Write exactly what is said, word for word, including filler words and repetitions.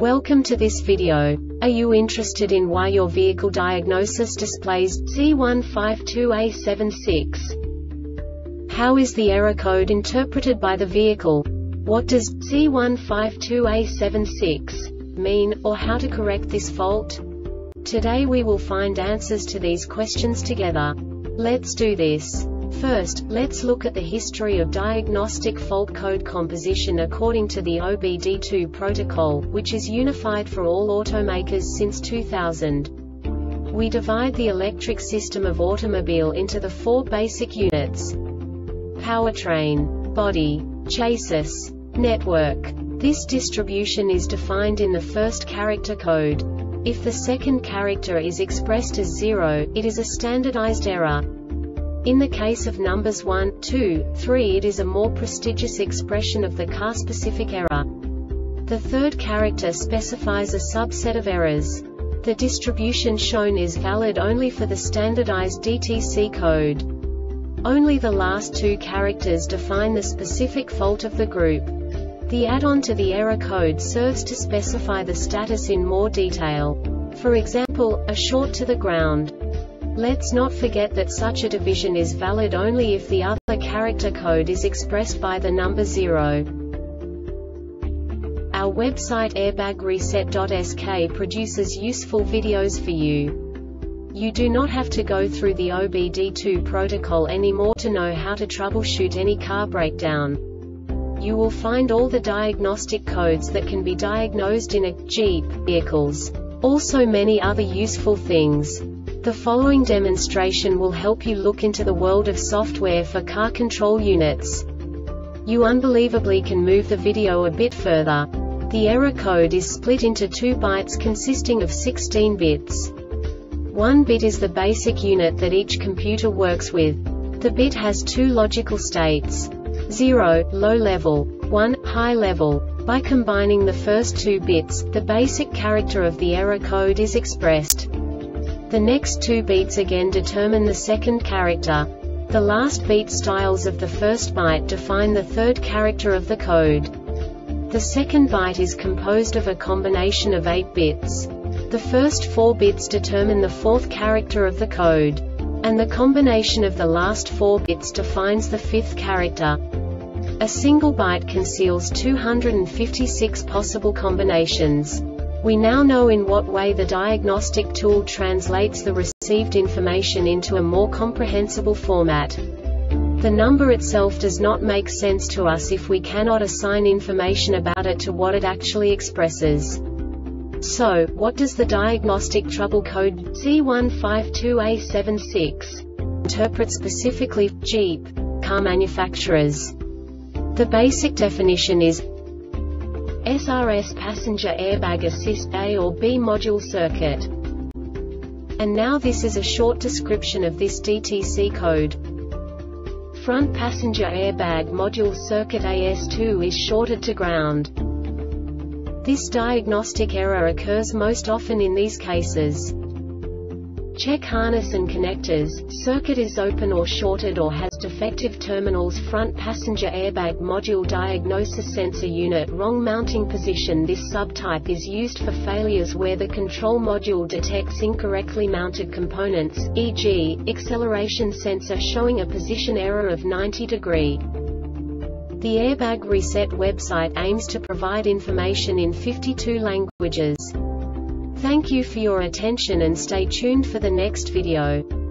Welcome to this video. Are you interested in why your vehicle diagnosis displays C one five two A seven six? How is the error code interpreted by the vehicle? What does C one five two A seven six mean, or how to correct this fault? Today we will find answers to these questions together. Let's do this. First, let's look at the history of diagnostic fault code composition according to the O B D two protocol, which is unified for all automakers since two thousand. We divide the electric system of automobile into the four basic units: powertrain, body, chassis, network. This distribution is defined in the first character code. If the second character is expressed as zero, it is a standardized error. In the case of numbers one, two, three, it is a more prestigious expression of the car-specific error. The third character specifies a subset of errors. The distribution shown is valid only for the standardized D T C code. Only the last two characters define the specific fault of the group. The add-on to the error code serves to specify the status in more detail. For example, a short to the ground. Let's not forget that such a division is valid only if the other character code is expressed by the number zero. Our website airbag reset dot S K produces useful videos for you. You do not have to go through the O B D two protocol anymore to know how to troubleshoot any car breakdown. You will find all the diagnostic codes that can be diagnosed in a Jeep vehicles. Also many other useful things. The following demonstration will help you look into the world of software for car control units. You unbelievably can move the video a bit further. The error code is split into two bytes consisting of sixteen bits. One bit is the basic unit that each computer works with. The bit has two logical states: zero, low level, one, high level. By combining the first two bits, the basic character of the error code is expressed. The next two beats again determine the second character. The last beat styles of the first byte define the third character of the code. The second byte is composed of a combination of eight bits. The first four bits determine the fourth character of the code. And the combination of the last four bits defines the fifth character. A single byte conceals two hundred fifty-six possible combinations. We now know in what way the diagnostic tool translates the received information into a more comprehensible format. The number itself does not make sense to us if we cannot assign information about it to what it actually expresses. So, what does the diagnostic trouble code C one five two A seven six interpret specifically for Jeep car manufacturers? The basic definition is S R S passenger airbag assist A or B module circuit. And now this is a short description of this D T C code. Front passenger airbag module circuit A S two is shorted to ground. This diagnostic error occurs most often in these cases: check harness and connectors, circuit is open or shorted or has defective terminals. Front passenger airbag module diagnosis sensor unit wrong mounting position. This subtype is used for failures where the control module detects incorrectly mounted components, for example, acceleration sensor showing a position error of ninety degrees. The Airbag Reset website aims to provide information in fifty-two languages. Thank you for your attention and stay tuned for the next video.